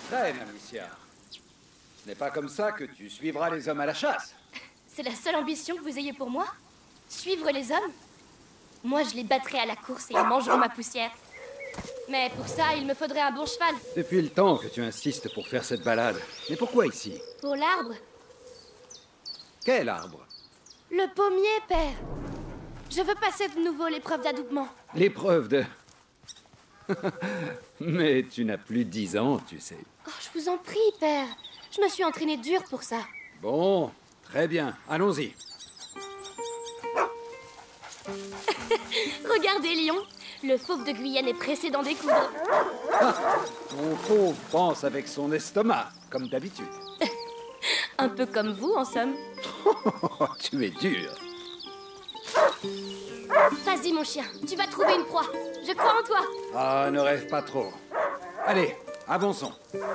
traîne, Amicia. Ce n'est pas comme ça que tu suivras les hommes à la chasse. C'est la seule ambition que vous ayez pour moi? Suivre les hommes? Moi, je les battrai à la course et ils mangeront ma poussière. Mais pour ça, il me faudrait un bon cheval. Depuis le temps que tu insistes pour faire cette balade. Mais pourquoi ici? Pour l'arbre? Quel arbre? Le pommier, père. Je veux passer de nouveau l'épreuve d'adoubement. L'épreuve de... Mais tu n'as plus 10 ans, tu sais. Oh, je vous en prie, père. Je me suis entraînée dur pour ça. Bon, très bien. Allons-y. Regardez, Lion. Le fauve de Guyenne est pressé d'en découdre. Mon fauve pense avec son estomac, comme d'habitude. Un peu comme vous, en somme. Tu es dur. Vas-y, mon chien. Tu vas trouver une proie. Je crois en toi. Ah, ne rêve pas trop. Allez, avançons.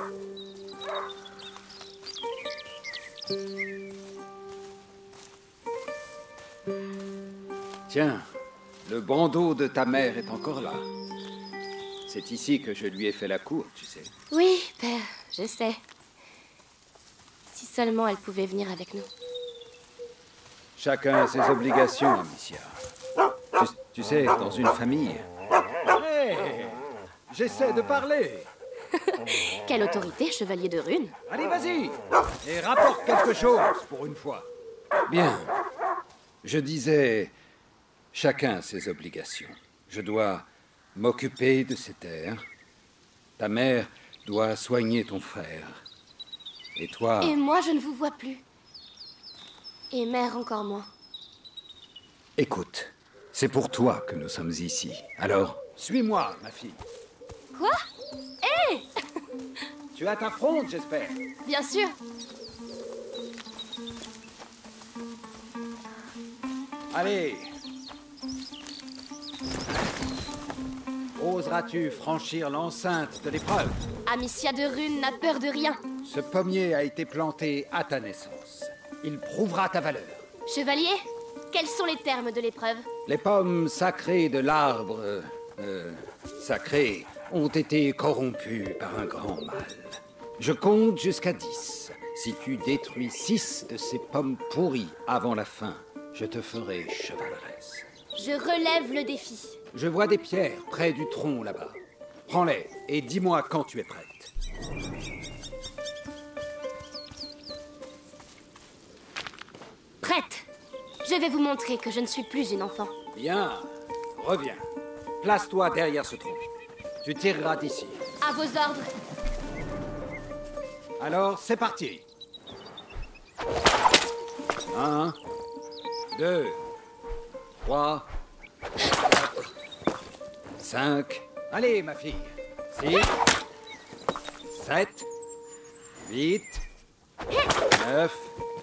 Tiens, le bandeau de ta mère est encore là. C'est ici que je lui ai fait la cour, tu sais. Oui, père, je sais. Si seulement elle pouvait venir avec nous. Chacun a ses obligations, Amicia. Tu sais, dans une famille... Hé, j'essaie de parler. Quelle autorité, chevalier de rune. Allez, vas-y, et rapporte quelque chose, pour une fois. Bien. Je disais, chacun a ses obligations. Je dois m'occuper de ces terres. Ta mère doit soigner ton frère. Et toi... Et moi, je ne vous vois plus. Et mère encore moins. Écoute, c'est pour toi que nous sommes ici. Alors, suis-moi, ma fille. Quoi? Hé! Tu as ta fronde, j'espère. Bien sûr. Allez. Oseras-tu franchir l'enceinte de l'épreuve? Amicia de Rune n'a peur de rien. Ce pommier a été planté à ta naissance. Il prouvera ta valeur. Chevalier, quels sont les termes de l'épreuve? Les pommes sacrées de l'arbre... sacré ont été corrompues par un grand mal. Je compte jusqu'à 10. Si tu détruis 6 de ces pommes pourries avant la fin, je te ferai chevaleresse. Je relève le défi. Je vois des pierres près du tronc là-bas. Prends-les et dis-moi quand tu es prête. Prête! Je vais vous montrer que je ne suis plus une enfant. Bien, reviens. Place-toi derrière ce tronc. Tu tireras d'ici. À vos ordres. Alors, c'est parti. 1, 2, 3, 4, 5. Allez, ma fille. 6, 7, 8, 9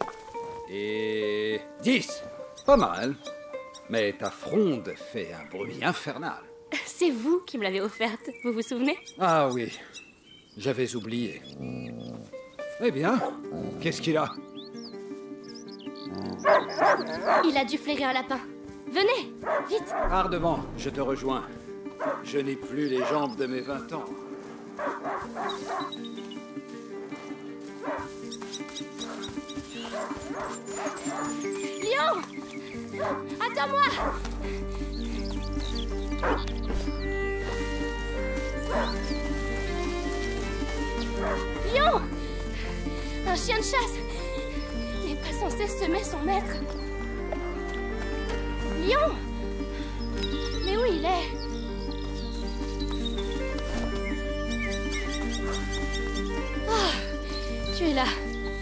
et 10. Pas mal. Mais ta fronde fait un bruit infernal. C'est vous qui me l'avez offerte, vous vous souvenez? Ah oui, j'avais oublié. Eh bien, qu'est-ce qu'il a? Il a dû flairer un lapin. Venez, vite! Pars devant, je te rejoins. Je n'ai plus les jambes de mes 20 ans. Lion! Attends-moi! Lion! Un chien de chasse! Il n'est pas censé semer son maître. Lion! Mais où il est? Oh, tu es là.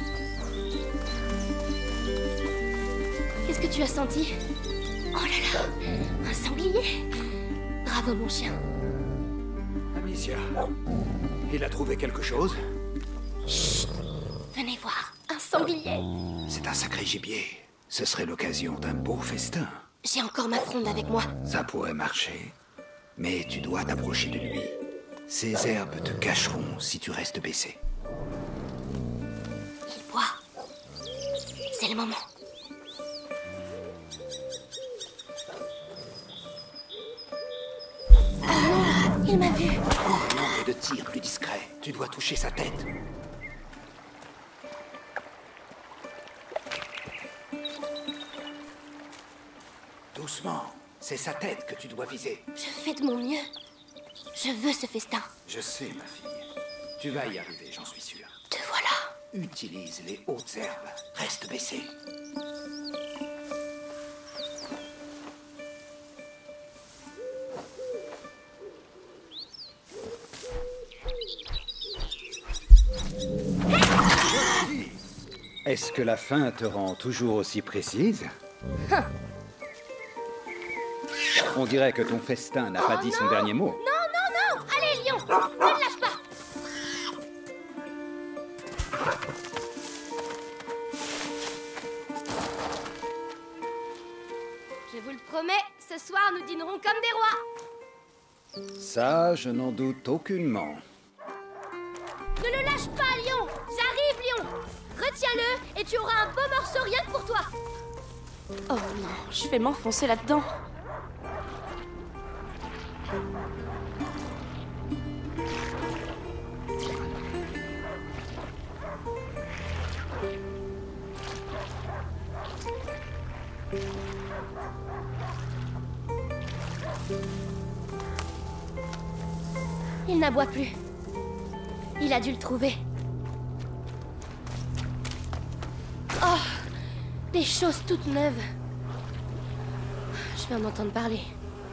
Qu'est-ce que tu as senti? Oh là là! Un sanglier! Bravo, mon chien. Amicia, il a trouvé quelque chose? Chut! Venez voir, un sanglier! C'est un sacré gibier. Ce serait l'occasion d'un beau festin. J'ai encore ma fronde avec moi. Ça pourrait marcher, mais tu dois t'approcher de lui. Ces herbes te cacheront si tu restes baissé. Il boit. C'est le moment. Il m'a vu. Un angle de tir plus discret. Tu dois toucher sa tête. Doucement. C'est sa tête que tu dois viser. Je fais de mon mieux. Je veux ce festin. Je sais, ma fille. Tu vas y arriver, j'en suis sûr. Te voilà. Utilise les hautes herbes. Reste baissé. Est-ce que la faim te rend toujours aussi précise? On dirait que ton festin n'a pas dit son dernier mot. Non, non, non! Allez, lion! Ne le lâche pas! Je vous le promets, ce soir nous dînerons comme des rois. Ça, je n'en doute aucunement. Ne le lâche pas, lion! J'arrive, lion! Retiens-le et tu auras un beau morceau rien que pour toi. Oh non, je vais m'enfoncer là-dedans. Il n'aboie plus. Il a dû le trouver. Oh, des choses toutes neuves. Je vais en entendre parler.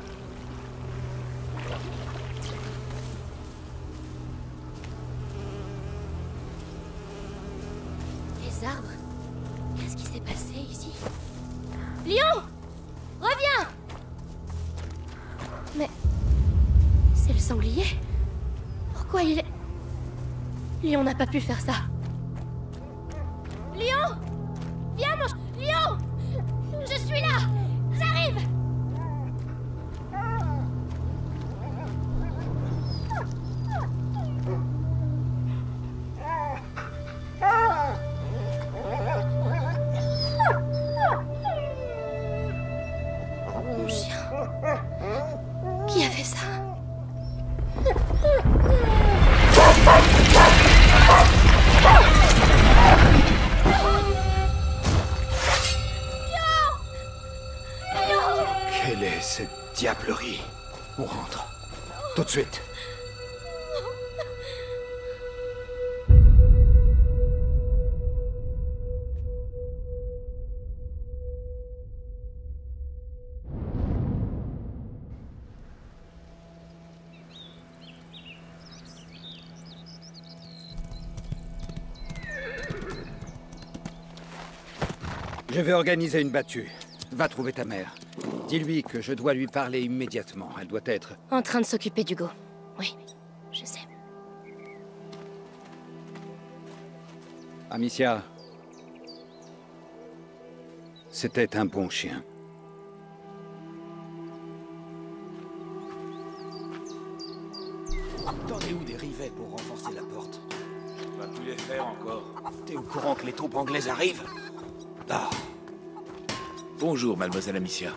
Les arbres? Qu'est-ce qui s'est passé ici? Lion! Reviens! Mais... c'est le sanglier? Pourquoi il est... Lion n'a pas pu faire ça. Lion! Viens, mon... Lion! Je suis là! J'arrive! Mon chien... Qui a fait ça? Quelle est cette diablerie? On rentre. Tout de suite. Je vais organiser une battue. Va trouver ta mère. Dis-lui que je dois lui parler immédiatement. Elle doit être... En train de s'occuper d'Hugo. Oui, je sais. Amicia. C'était un bon chien. T'en es où des rivets pour renforcer la porte? On va plus les faire encore. T'es au courant que les troupes anglaises arrivent? Ah. Bonjour, mademoiselle Amicia.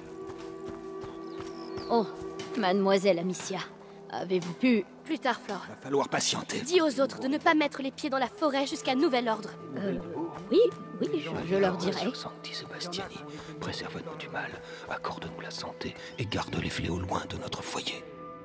Oh, mademoiselle Amicia, avez-vous pu... Plus tard, Flore. Va falloir patienter. Dis aux autres de ne pas mettre les pieds dans la forêt jusqu'à nouvel ordre. Oui, je leur dirai. Sancti Sebastiani, préserve-nous du mal, accorde-nous la santé et garde les fléaux loin de notre foyer.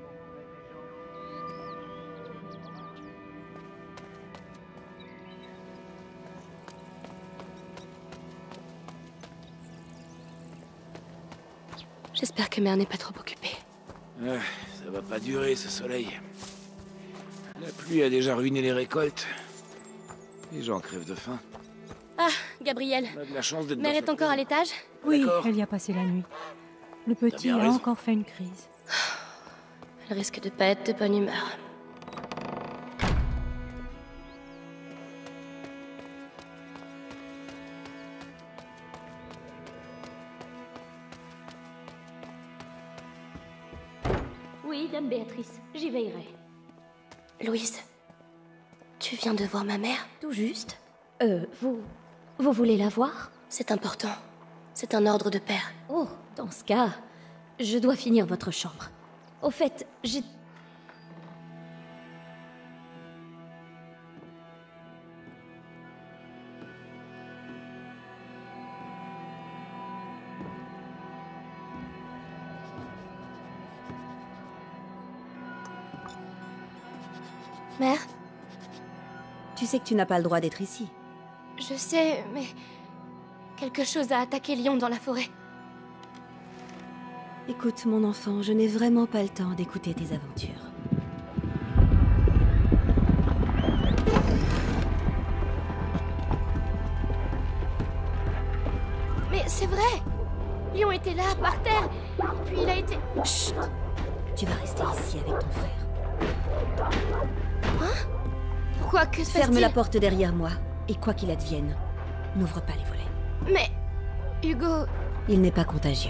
J'espère que Mère n'est pas trop occupée. Ça va pas durer, ce soleil. La pluie a déjà ruiné les récoltes. Les gens crèvent de faim. Ah, Gabriel. On a de la chance d'être Mère dans est cette encore à maison. l'étage? Oui, D'accord. elle y a passé la nuit. Le petit bien a raison. encore fait une crise. Elle risque de pas être de bonne humeur. Oui, dame Béatrice, j'y veillerai. Louise, tu viens de voir ma mère? Tout juste. Vous voulez la voir? C'est important. C'est un ordre de père. Oh, dans ce cas, je dois finir votre chambre. Au fait, j'ai... Mère, Tu sais que tu n'as pas le droit d'être ici. je sais, mais... quelque chose a attaqué Lion dans la forêt. Écoute, mon enfant, je n'ai vraiment pas le temps d'écouter tes aventures. Mais c'est vrai! Lion était là, par terre, puis il a été... Chut! Tu vas rester ici avec ton frère. Hein? Pourquoi? Que se passe-t-il? Ferme la porte derrière moi, et quoi qu'il advienne, n'ouvre pas les volets. Mais... Hugo... Il n'est pas contagieux.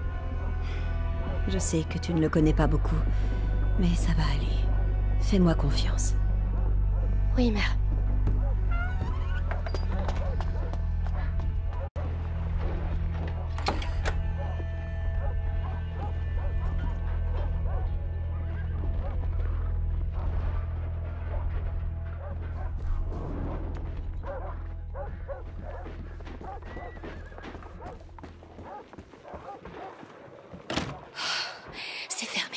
Je sais que tu ne le connais pas beaucoup, mais ça va aller. Fais-moi confiance. Oui, mère. C'est fermé.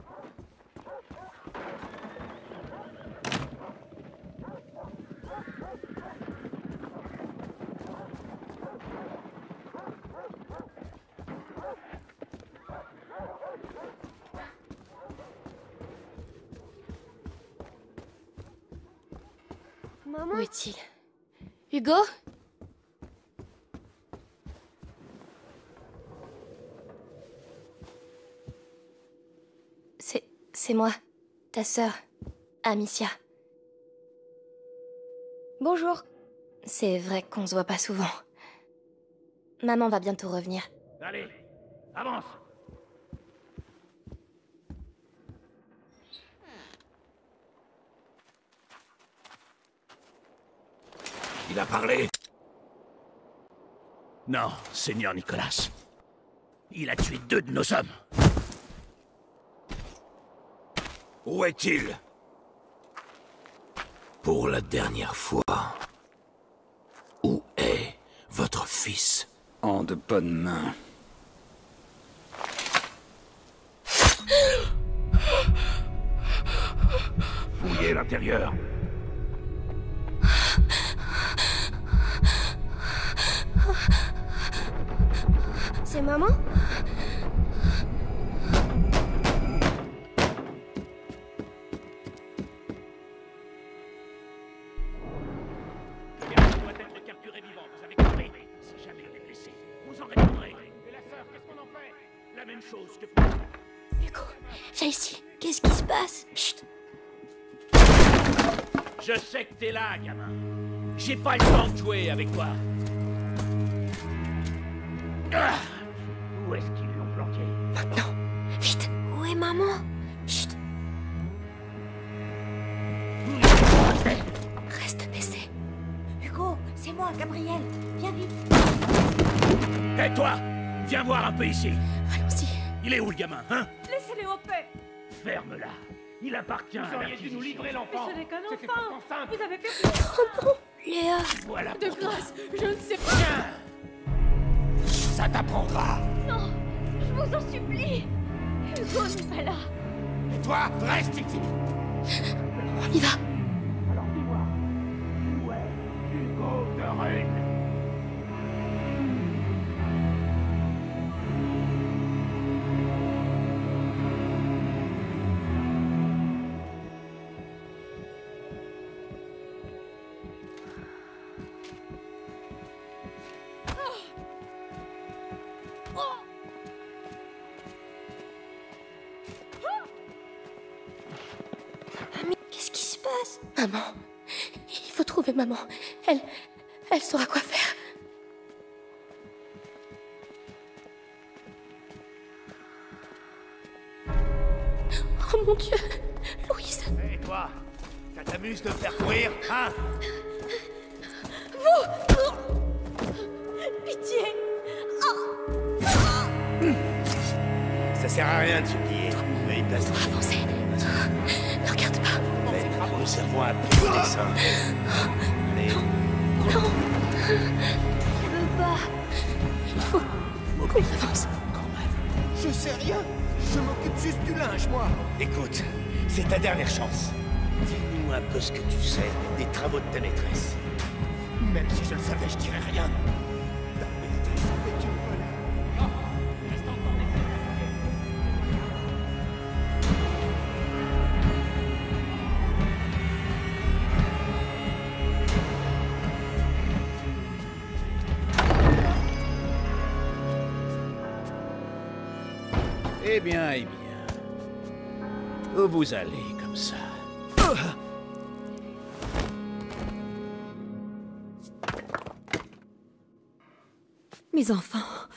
Maman? Où est-il? Hugo? C'est moi, ta sœur, Amicia. Bonjour. C'est vrai qu'on se voit pas souvent. Maman va bientôt revenir. Allez, avance. Il a parlé. Non, Seigneur Nicolas. Il a tué 2 de nos hommes. Où est-il? Pour la dernière fois. Où est votre fils? En de bonnes mains. Fouillez l'intérieur. C'est maman? Doit être capturé vivant, vous avez compris? Si jamais il est blessé, vous en répondrez. Et la sœur, qu'est-ce qu'on en fait? La même chose que... Hugo, viens ici. Qu'est-ce qui se passe? Chut. Je sais que t'es là, gamin. J'ai pas le temps de jouer avec toi. Ah, où est-ce qu'ils l'ont planqué? Maintenant, vite. Où est maman? Chut. Reste baissé. Hugo, c'est moi, Gabriel. Viens vite. Hé, toi! Viens voir un peu ici. Allons-y. Il est où, le gamin, hein? Laissez-les en paix. Ferme-la. Il appartient à l'Inquisition. nous livrer l'enfant. Ce n'est qu'un C'était enfant. pourtant simple. Vous avez fait... Oh non, Léa. Voilà De pour toi. grâce, je ne sais pas. Tiens. Ça t'apprendra. Non, je vous en supplie. Hugo n'est pas là. Et toi, reste ici. On y va. Alors dis-moi, où est Hugo de Rune? Qu'est-ce qui se passe? Maman. Il faut trouver maman. Elle saura quoi faire. Oh mon Dieu. Louise. Et toi, ça t'amuse de me faire courir, hein? Pitié. Ça sert à rien de supplier. Mais place Avancez. Ne regarde pas. le cerveau à pied au dessin. Allez. Non. Je veux pas. Il faut qu'on avance. Je sais rien. Je m'occupe juste du linge, moi. Écoute, c'est ta dernière chance. Dis-nous un peu ce que tu sais des travaux de ta maîtresse. Même si je le savais, je dirais rien. Ta maîtresse est une voleur. Non, il reste encore des trucs. Eh bien, où vous allez comme ça? Mes enfants.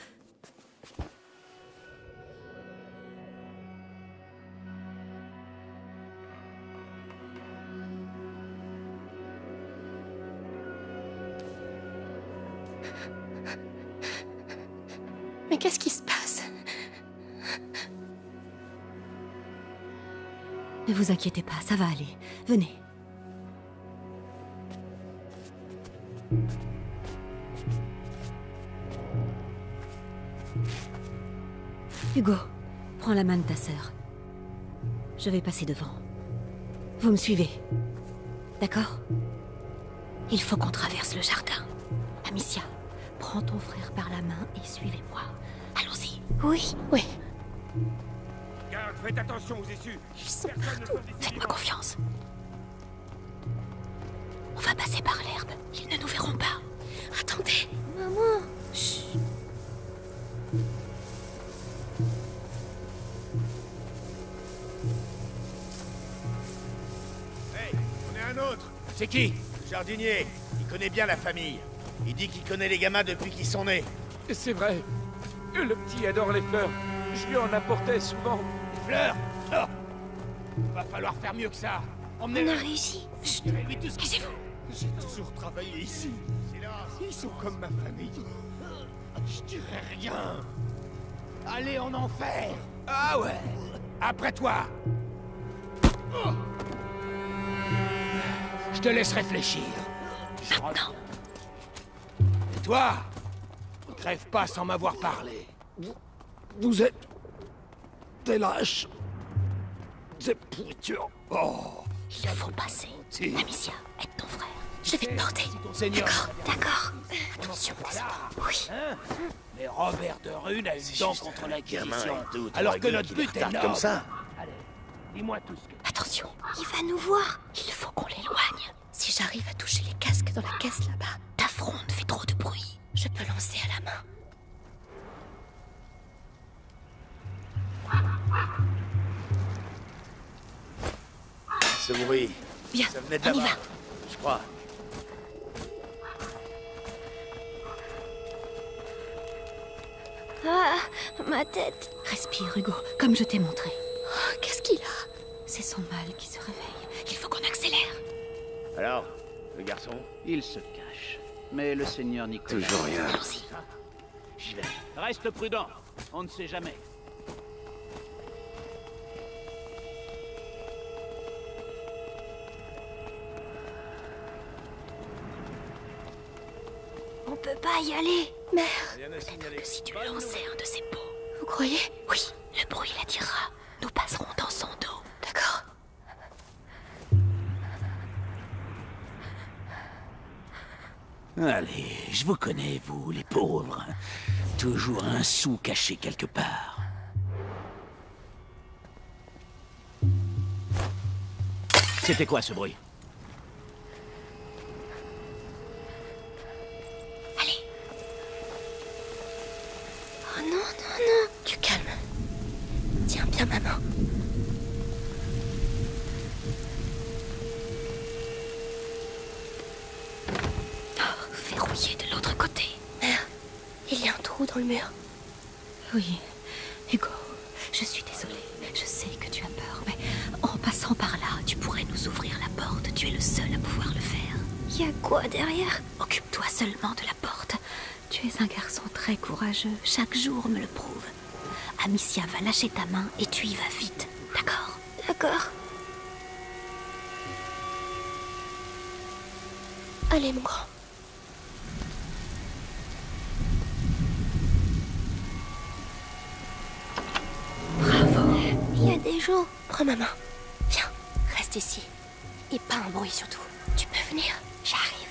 Mais qu'est-ce qui se passe? Ne vous inquiétez pas, ça va aller. Venez. Hugo, prends la main de ta sœur. Je vais passer devant. Vous me suivez. D'accord? Il faut qu'on traverse le jardin. Amicia, prends ton frère par la main et suivez-moi. Allons-y. Oui, oui. Garde, faites attention aux issues. Ils sont partout. Faites-moi confiance. On va passer par l'herbe. Ils ne nous verront pas. Attendez. Maman. Chut. Hey, on est un autre. C'est qui? Le jardinier. Il connaît bien la famille. Il dit qu'il connaît les gamins depuis qu'ils sont nés. C'est vrai. Le petit adore les fleurs. Je lui en apportais souvent. Les fleurs? Oh. Va falloir faire mieux que ça. On a Emmenez-le. réussi. Tirez-lui tout ce qu'il Cassez-vous. J'ai toujours travaillé ici. Ils sont comme ma famille. Je dirais rien. Allez en enfer. Ah ouais. Après toi. Oh. Je te laisse réfléchir. Je reviens. Et toi, crève pas sans m'avoir parlé. Vous êtes des lâches. Des pourritures. Oh. Il faut passer. Amicia, aide ton frère. Je vais te porter. Ton seigneur. D'accord. Attention, descends. Oui. Hein? Mais Robert de Rune a eu dent contre l'Inquisition, alors que notre but est noble. Comme ça. Allez, dis-moi tout ce que... Attention, il va nous voir. Il faut qu'on l'éloigne. Si j'arrive à toucher les casques dans la caisse là-bas, ta fronde fait trop de bruit. Je peux lancer à la main. Ce bruit, Bien, ça venait de on y là-bas, va. je crois. Ah, ma tête. Respire, Hugo, comme je t'ai montré. Oh, qu'est-ce qu'il a? C'est son mal qui se réveille. Il faut qu'on accélère. Alors, le garçon? Il se cache. Mais le seigneur Nicolas... Toujours rien. Allons-y. J'y vais. Reste prudent. On ne sait jamais. On peut pas y aller. Mère, Peut-être que si tu lançais un de ces pots... vous croyez? Oui, le bruit l'attirera. Nous passerons dans son dos. D'accord. Allez, je vous connais, vous, les pauvres. Toujours un sou caché quelque part. C'était quoi ce bruit? Allez, Oh non, non, non. du calme. Tiens bien ma main. Verrouillé de l'autre côté. Mère, il y a un trou dans le mur. Oui, Hugo, je suis désolée. Je sais que tu as peur, mais en passant par là, tu pourrais nous ouvrir la porte. Tu es le seul à pouvoir le faire. Il y a quoi derrière? Occupe-toi seulement de la porte. Tu es un garçon très courageux. Chaque jour me le prouve. Amicia va lâcher ta main et tu y vas vite. D'accord? D'accord. Allez, mon grand. Bravo. Il y a des gens. Prends ma main. Viens, reste ici. Et pas un bruit surtout. Tu peux venir? J'arrive.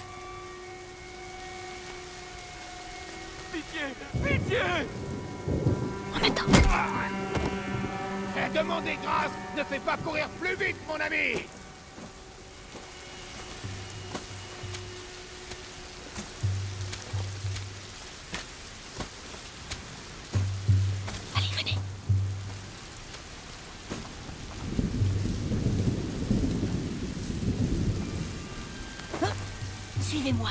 Pitié! Pitié! On attend. Demandez grâce! Ne fais pas courir plus vite, mon ami! Allez, venez. Suivez-moi.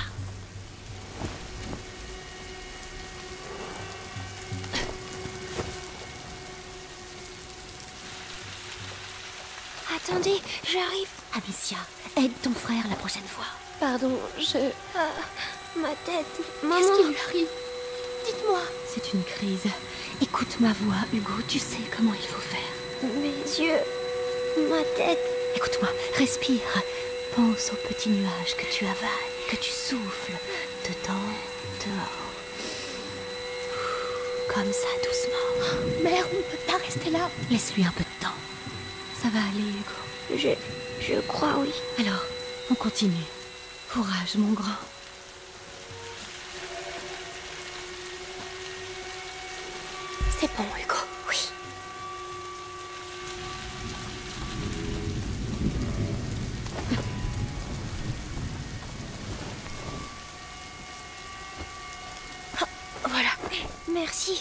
Attendez, j'arrive. Amicia, aide ton frère la prochaine fois. Pardon, ma tête. Maman. Qu'est-ce qui lui arrive? Dites-moi. C'est une crise. Écoute ma voix, Hugo, tu sais comment il faut faire. Mes yeux. Ma tête. Écoute-moi, respire. Pense aux petits nuages que tu avales, que tu souffles dedans, dehors. Comme ça, doucement. Mère, on ne peut pas rester là. Laisse-lui un peu de temps. Ça va aller, Hugo. Je crois, oui. Alors, on continue. Courage, mon grand. C'est bon, Hugo. Oui. Oh, voilà. Merci.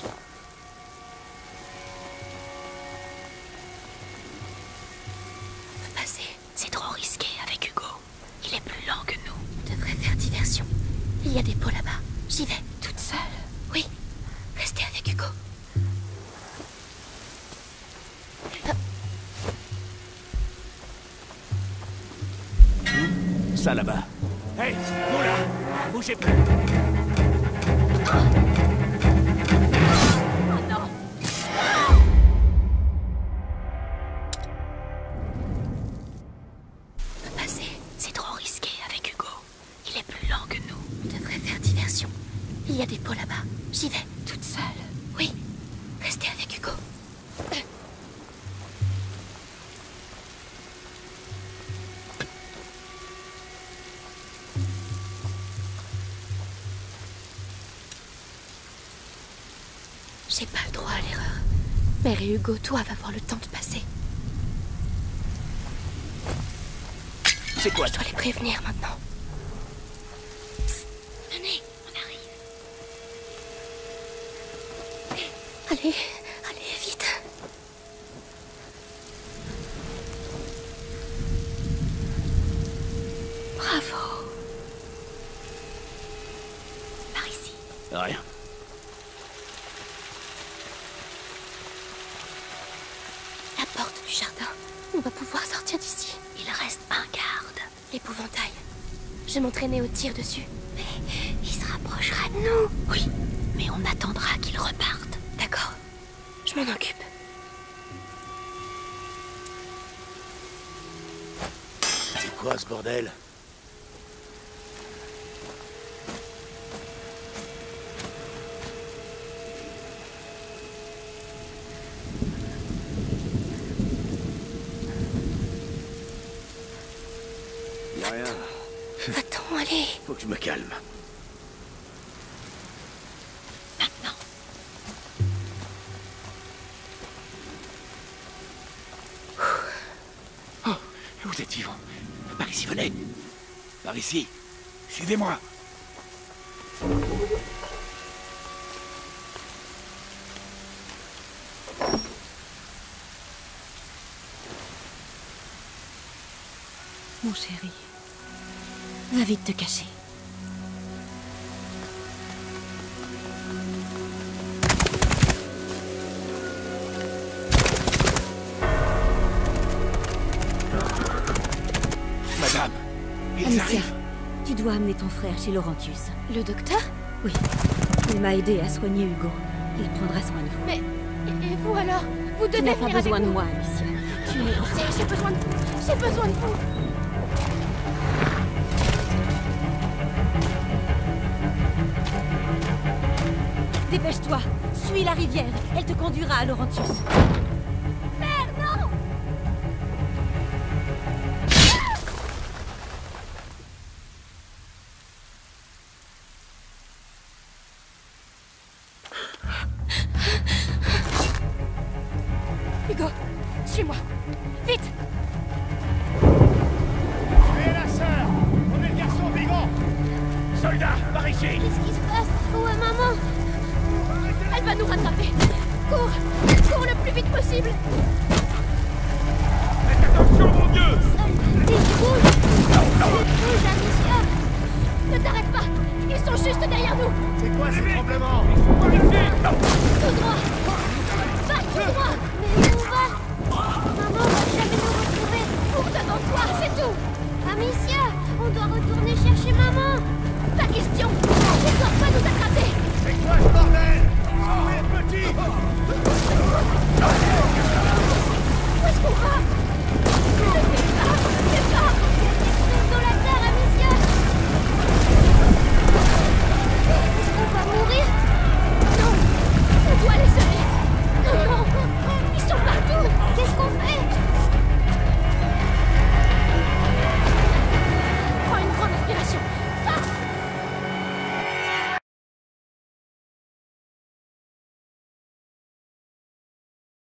C'est trop risqué avec Hugo. Il est plus lent que nous. On devrait faire diversion. Il y a des pots là-bas. J'y vais. Toute seule? Oui. Restez avec Hugo. Ça là-bas. Hey, vous là! Bougez pas! Il y a des pots là-bas. J'y vais. Toute seule? Oui. Restez avec Hugo. J'ai pas le droit à l'erreur. Mère et Hugo, toi, va avoir le temps de passer. C'est quoi? Je dois les prévenir maintenant. Psst, venez. Allez, allez, vite. Bravo. Par ici. Rien. La porte du jardin. On va pouvoir sortir d'ici. Il reste un garde. L'épouvantail. Je m'entraînais au tir dessus. Mais il se rapprochera de nous. Oui, mais on attendra qu'il reparte. D'accord. Je m'en occupe. C'est quoi ce bordel? Y'a rien. Va-t'en, allez. Faut que je me calme. Maintenant. Oh, vous êtes vivant. Par ici, venez. Par ici. Suivez-moi. Mon chéri, va vite te cacher. Madame, ils Amicia, arrivent. tu dois amener ton frère chez Laurentius. Le docteur? Oui, il m'a aidé à soigner Hugo. Il prendra soin de vous. Mais... Et vous alors? Vous Tu devez n'as pas venir besoin avec de nous. moi, Amicia. Tu es... J'ai besoin de vous. J'ai besoin de vous. Dépêche-toi, suis la rivière. Elle te conduira à Laurentius. Mère, non! Suis-moi. Vite. Tuez la sœur. On est le garçon vivant. Soldat, par ici. Qu'est-ce qui se passe? Où est maman? Elle va nous rattraper. Cours. Cours le plus vite possible. Faites attention, mon Dieu. Bouge, Amicia. Ne t'arrête pas. Ils sont juste derrière nous. C'est quoi ces tremblements? Ils sont par ici.